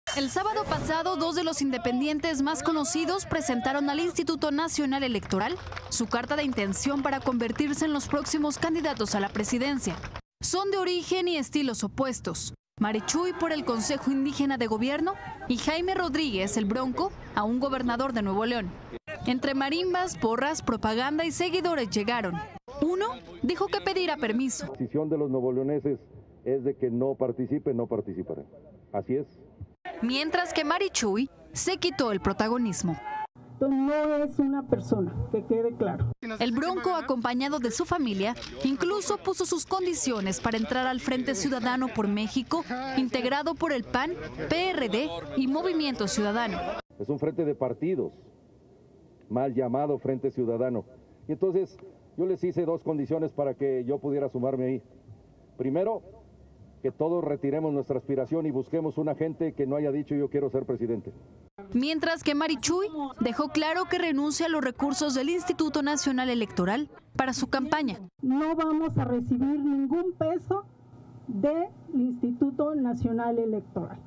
El sábado pasado, dos de los independientes más conocidos presentaron al Instituto Nacional Electoral su carta de intención para convertirse en los próximos candidatos a la presidencia. Son de origen y estilos opuestos. Marichuy por el Consejo Indígena de Gobierno y Jaime Rodríguez, el Bronco, a un gobernador de Nuevo León. Entre marimbas, porras, propaganda y seguidores llegaron. Uno dijo que pedirá permiso. La decisión de los nuevoleoneses es de que no participen, no participarán. Así es. Mientras que Marichuy se quitó el protagonismo. No es una persona, que quede claro. El Bronco, acompañado de su familia, incluso puso sus condiciones para entrar al Frente Ciudadano por México, integrado por el PAN, PRD y Movimiento Ciudadano. Es un frente de partidos, mal llamado Frente Ciudadano. Y entonces yo les hice dos condiciones para que yo pudiera sumarme ahí. Primero, que todos retiremos nuestra aspiración y busquemos una gente que no haya dicho yo quiero ser presidente. Mientras que Marichuy dejó claro que renuncia a los recursos del Instituto Nacional Electoral para su campaña. No vamos a recibir ningún peso del Instituto Nacional Electoral.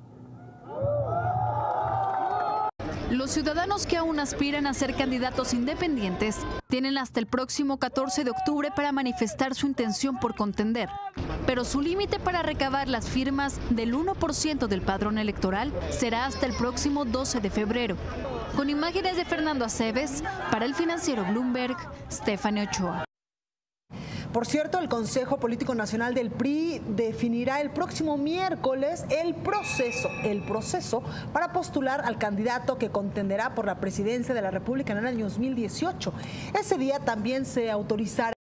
Los ciudadanos que aún aspiran a ser candidatos independientes tienen hasta el próximo 14 de octubre para manifestar su intención por contender. Pero su límite para recabar las firmas del 1% del padrón electoral será hasta el próximo 12 de febrero. Con imágenes de Fernando Aceves, para el financiero Bloomberg, Stephanie Ochoa. Por cierto, el Consejo Político Nacional del PRI definirá el próximo miércoles el proceso para postular al candidato que contenderá por la presidencia de la República en el año 2018. Ese día también se autorizará